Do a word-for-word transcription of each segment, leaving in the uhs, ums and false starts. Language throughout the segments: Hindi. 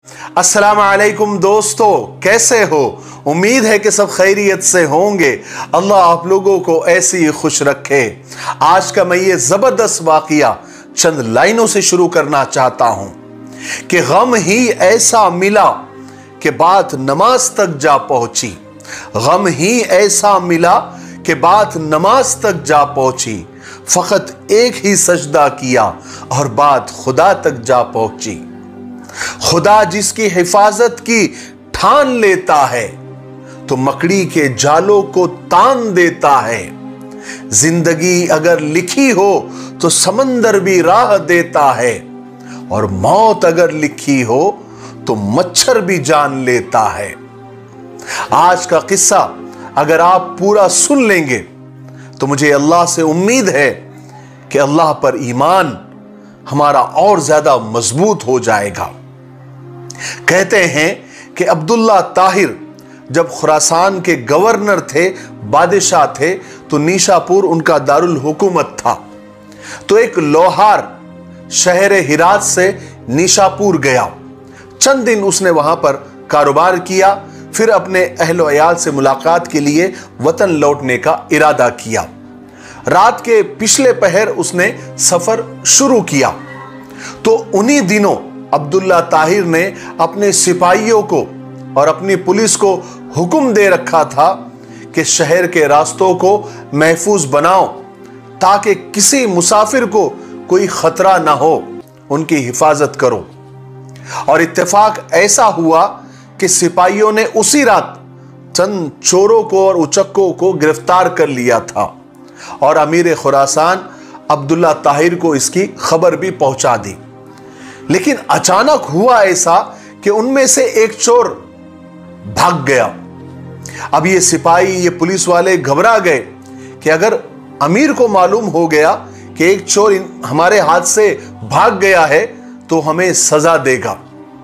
अस्सलाम वालेकुम दोस्तों, कैसे हो? उम्मीद है कि सब खैरियत से होंगे। अल्लाह आप लोगों को ऐसे ही खुश रखे। आज का मैं ये जबरदस्त वाकया चंद लाइनों से शुरू करना चाहता हूं कि गम ही ऐसा मिला कि बात नमाज तक जा पहुंची। गम ही ऐसा मिला कि बात नमाज तक जा पहुंची। फकत एक ही सजदा किया और बात खुदा तक जा पहुंची। खुदा जिसकी हिफाजत की ठान लेता है तो मकड़ी के जालों को तान देता है। जिंदगी अगर लिखी हो तो समंदर भी राह देता है, और मौत अगर लिखी हो तो मच्छर भी जान लेता है। आज का किस्सा अगर आप पूरा सुन लेंगे तो मुझे अल्लाह से उम्मीद है कि अल्लाह पर ईमान हमारा और ज्यादा मजबूत हो जाएगा। कहते हैं कि अब्दुल्ला ताहिर जब खुरासान के गवर्नर थे, बादशाह थे, तो निशापुर उनका दारुल हुकूमत था। तो एक लोहार शहर हिरात से निशापुर गया। चंद दिन उसने वहां पर कारोबार किया, फिर अपने अहलो अयाल से मुलाकात के लिए वतन लौटने का इरादा किया। रात के पिछले पहर उसने सफर शुरू किया। तो उन्हीं दिनों अब्दुल्ला ताहिर ने अपने सिपाहियों को और अपनी पुलिस को हुक्म दे रखा था कि शहर के रास्तों को महफूज बनाओ ताकि किसी मुसाफिर को कोई खतरा ना हो, उनकी हिफाजत करो। और इत्तेफाक ऐसा हुआ कि सिपाहियों ने उसी रात चंद चोरों को और उचक्कों को गिरफ्तार कर लिया था, और अमीर खुरासान अब्दुल्ला ताहिर को इसकी खबर भी पहुंचा दी। लेकिन अचानक हुआ ऐसा कि उनमें से एक चोर भाग गया। अब ये सिपाही, ये पुलिस वाले घबरा गए कि अगर अमीर को मालूम हो गया कि एक चोर हमारे हाथ से भाग गया है तो हमें सजा देगा।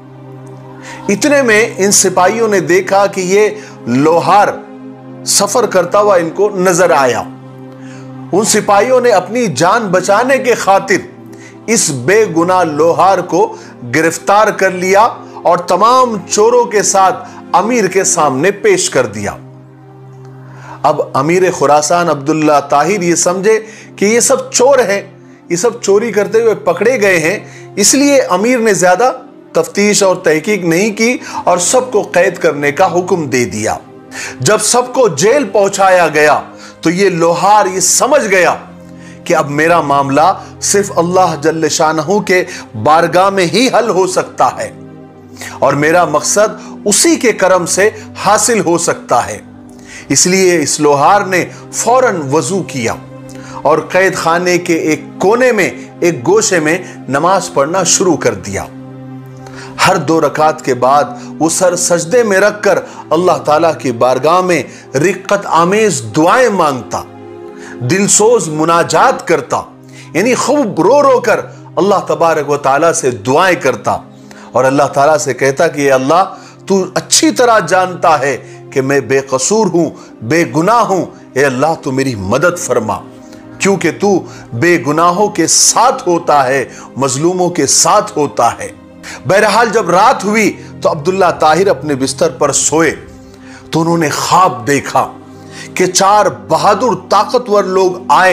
इतने में इन सिपाहियों ने देखा कि ये लोहार सफर करता हुआ इनको नजर आया। उन सिपाहियों ने अपनी जान बचाने के खातिर इस बेगुनाह लोहार को गिरफ्तार कर लिया और तमाम चोरों के साथ अमीर के सामने पेश कर दिया। अब अमीर खुरासान अब्दुल्ला ताहिर ये समझे कि ये सब चोर हैं, ये सब चोरी करते हुए पकड़े गए हैं, इसलिए अमीर ने ज्यादा तफ्तीश और तहकीक नहीं की और सबको कैद करने का हुक्म दे दिया। जब सबको जेल पहुंचाया गया तो ये लोहार ये समझ गया कि अब मेरा मामला सिर्फ अल्लाह जल्ल शानहू के बारगाह में ही हल हो सकता है, और मेरा मकसद उसी के करम से हासिल हो सकता है। इसलिए इस लोहार ने फौरन वजू किया और कैद खाने के एक कोने में, एक गोशे में नमाज पढ़ना शुरू कर दिया। हर दो रकात के बाद वो सर सजदे में रखकर अल्लाह ताला की बारगाह में रिक्कत आमेज दुआएं मांगता, दिलसोज मुनाजात करता, यानी खूब रो रो कर अल्लाह तबारक व ताला से दुआएं करता और अल्लाह ताला से कहता कि अल्लाह, तू अच्छी तरह जानता है कि मैं बेकसूर हूं, बेगुनाह हूं। ए अल्लाह, तू मेरी मदद फरमा, क्योंकि तू बेगुनाहों के साथ होता है, मजलूमों के साथ होता है। बहरहाल जब रात हुई तो अब्दुल्ला ताहिर अपने बिस्तर पर सोए तो उन्होंने ख्वाब देखा कि चार बहादुर ताकतवर लोग आए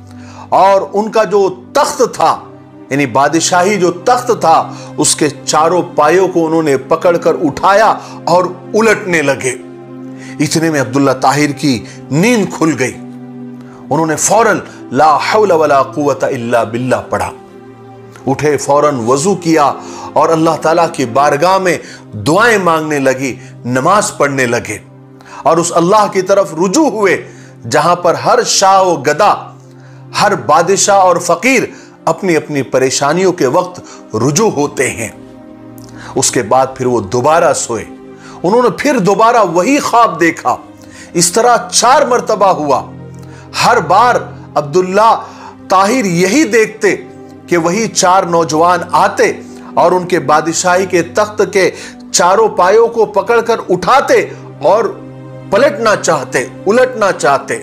और उनका जो तख्त था, यानी बादशाही जो तख्त था, उसके चारों पायों को उन्होंने पकड़कर उठाया और उलटने लगे। इतने में अब्दुल्ला ताहिर की नींद खुल गई। उन्होंने फौरन ला हौला वला कुव्वता इल्ला बिल्लाह पढ़ा, उठे, फौरन वजू किया और अल्लाह ताला की बारगाह में दुआएं मांगने लगी, नमाज पढ़ने लगे और उस अल्लाह की तरफ रुजू हुए जहां पर हर शाह व गदा, हर बादशाह और फकीर अपनी अपनी परेशानियों के वक्त रुजू होते हैं। उसके बाद फिर वो दोबारा सोए। उन्होंने फिर दोबारा वही ख्वाब देखा। इस तरह चार मर्तबा हुआ। हर बार अब्दुल्ला ताहिर यही देखते कि वही चार नौजवान आते और उनके बादशाही के तख्त के चारों पायों को पकड़कर उठाते और पलटना चाहते, उलटना चाहते।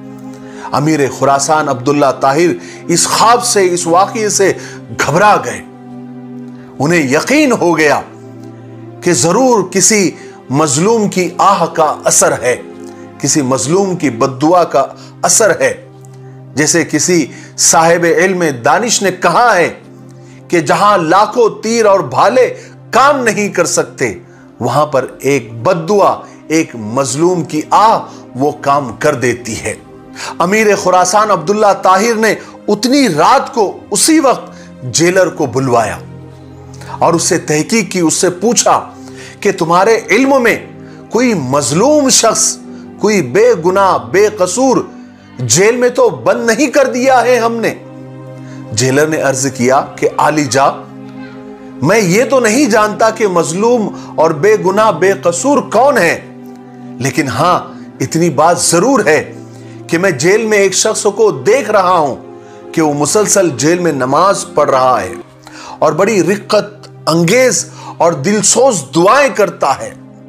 अमीर खुरासान अब्दुल्ला ताहिर इस ख्वाब से, इस वाक़ये से घबरा गए। उन्हें यकीन हो गया कि जरूर किसी मजलूम की आह का असर है, किसी मजलूम की बद्दुआ का असर है। जैसे किसी साहिब इल्म दानिश ने कहा है कि जहां लाखों तीर और भाले काम नहीं कर सकते, वहां पर एक बद्दुआ, एक मजलूम की आह वो काम कर देती है। अमीर खुरासान अब्दुल्ला ताहिर ने उतनी रात को उसी वक्त जेलर को बुलवाया और उससे तहकीक की, उससे पूछा कि तुम्हारे इल्म में कोई मजलूम शख्स, कोई बेगुनाह बेकसूर जेल में तो बंद नहीं कर दिया है हमने। जेलर ने अर्ज किया कि आली जा, मैं ये तो नहीं जानता कि मजलूम और बेगुनाह बेकसूर कौन है, लेकिन हां इतनी बात जरूर है कि मैं जेल में एक शख्स को देख रहा हूं कि वो मुसलसल जेल में नमाज पढ़ रहा है और बड़ी रिक्कत अंगेज और दिलसोज दुआएं करता है।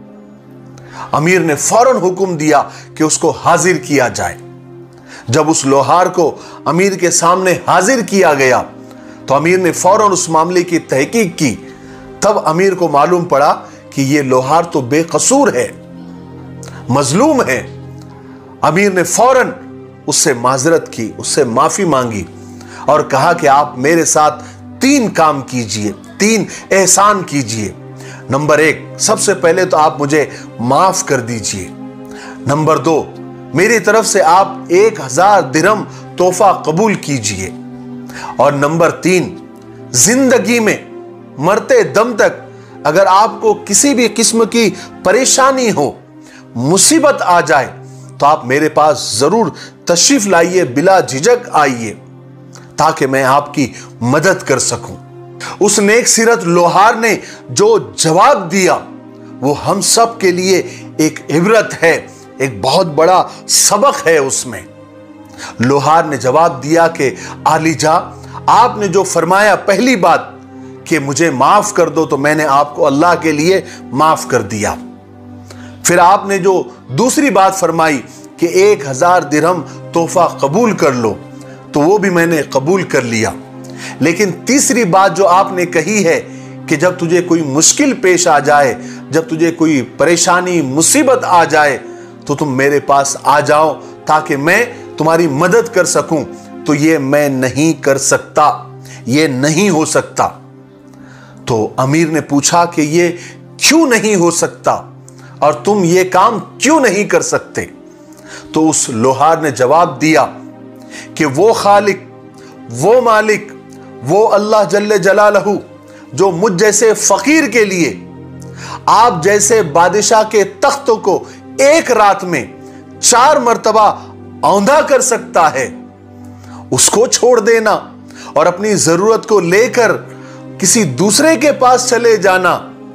अमीर ने फौरन हुक्म दिया कि उसको हाजिर किया जाए। जब उस लोहार को अमीर के सामने हाजिर किया गया तो अमीर ने फौरन उस मामले की तहकीक की। तब अमीर को मालूम पड़ा कि यह लोहार तो बेकसूर है, मजलूम है। अमीर ने फौरन उससे माजरत की, उससे माफी मांगी और कहा कि आप मेरे साथ तीन काम कीजिए, तीन एहसान कीजिए। नंबर एक, सबसे पहले तो आप मुझे माफ कर दीजिए। नंबर दो, मेरी तरफ से आप एक हजार दिरहम तोहफा कबूल कीजिए। और नंबर तीन, जिंदगी में मरते दम तक अगर आपको किसी भी किस्म की परेशानी हो, मुसीबत आ जाए, तो आप मेरे पास जरूर तशरीफ लाइए, बिला झिझक आइए, ताकि मैं आपकी मदद कर सकूं। उस नेक सीरत लोहार ने जो जवाब दिया वो हम सब के लिए एक इबरत है, एक बहुत बड़ा सबक है उसमें। लोहार ने जवाब दिया कि आली जा, आपने जो फरमाया पहली बात कि मुझे माफ कर दो, तो मैंने आपको अल्लाह के लिए माफ कर दिया। फिर आपने जो दूसरी बात फरमाई कि एक हजार दिरहम तोहफा कबूल कर लो, तो वो भी मैंने कबूल कर लिया। लेकिन तीसरी बात जो आपने कही है कि जब तुझे कोई मुश्किल पेश आ जाए, जब तुझे कोई परेशानी मुसीबत आ जाए, तो तुम मेरे पास आ जाओ ताकि मैं तुम्हारी मदद कर सकूं, तो ये मैं नहीं कर सकता, ये नहीं हो सकता। तो अमीर ने पूछा कि ये क्यों नहीं हो सकता और तुम ये काम क्यों नहीं कर सकते? तो उस लोहार ने जवाब दिया कि वो खालिक, वो मालिक, वो अल्लाह जल्ले जलालहू जो मुझ जैसे फकीर के लिए आप जैसे बादशाह के तख्त को एक रात में चार मर्तबा औंधा कर सकता है, उसको छोड़ देना और अपनी जरूरत को लेकर किसी दूसरे के पास चले जाना,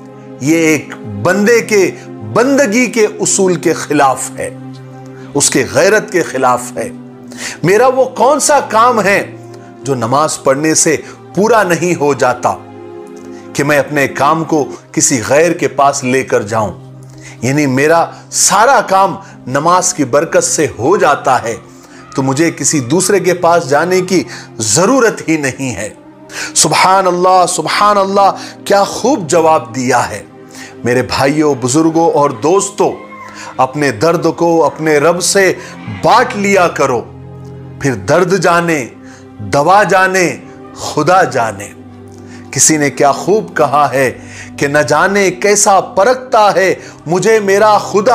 यह एक बंदे के बंदगी के उसूल के खिलाफ है, उसके गैरत के खिलाफ है। मेरा वो कौन सा काम है जो नमाज पढ़ने से पूरा नहीं हो जाता कि मैं अपने काम को किसी गैर के पास लेकर जाऊं? यानी मेरा सारा काम नमाज की बरकत से हो जाता है, तो मुझे किसी दूसरे के पास जाने की जरूरत ही नहीं है। सुभान अल्लाह, सुभान अल्लाह, क्या खूब जवाब दिया है। मेरे भाइयों, बुजुर्गों और दोस्तों, अपने दर्द को अपने रब से बांट लिया करो, फिर दर्द जाने, दवा जाने, खुदा जाने। किसी ने क्या खूब कहा है कि न जाने कैसा परखता है मुझे मेरा खुदा,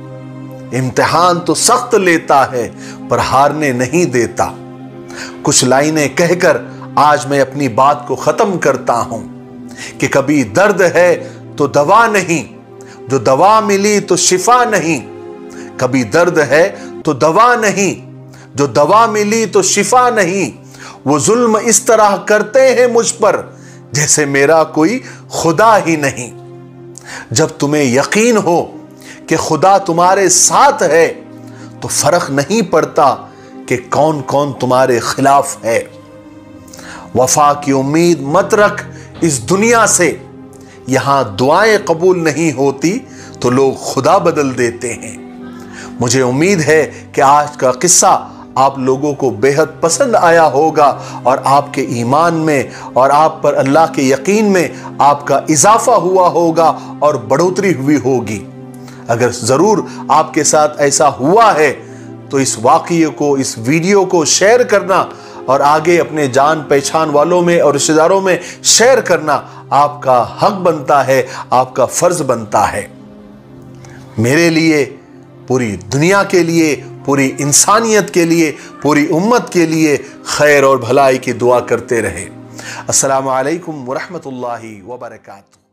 इम्तिहान तो सख्त लेता है पर हारने नहीं देता। कुछ लाइनें कहकर आज मैं अपनी बात को खत्म करता हूं कि कभी दर्द है तो दवा नहीं, जो दवा मिली तो शिफा नहीं। कभी दर्द है तो दवा नहीं, जो दवा मिली तो शिफा नहीं। वो जुल्म इस तरह करते हैं मुझ पर जैसे मेरा कोई खुदा ही नहीं। जब तुम्हें यकीन हो कि खुदा तुम्हारे साथ है तो फर्क नहीं पड़ता कि कौन कौन तुम्हारे खिलाफ है। वफा की उम्मीद मत रख इस दुनिया से, यहां दुआएं कबूल नहीं होती तो लोग खुदा बदल देते हैं। मुझे उम्मीद है कि आज का किस्सा आप लोगों को बेहद पसंद आया होगा और आपके ईमान में और आप पर अल्लाह के यकीन में आपका इजाफा हुआ होगा और बढ़ोतरी हुई होगी। अगर ज़रूर आपके साथ ऐसा हुआ है तो इस वाक़ये को, इस वीडियो को शेयर करना और आगे अपने जान पहचान वालों में और रिश्तेदारों में शेयर करना आपका हक बनता है, आपका फ़र्ज़ बनता है। मेरे लिए, पूरी दुनिया के लिए, पूरी इंसानियत के लिए, पूरी उम्मत के लिए खैर और भलाई की दुआ करते रहे। अस्सलामु अलैकुम व रहमतुल्लाहि व बरकातुहू।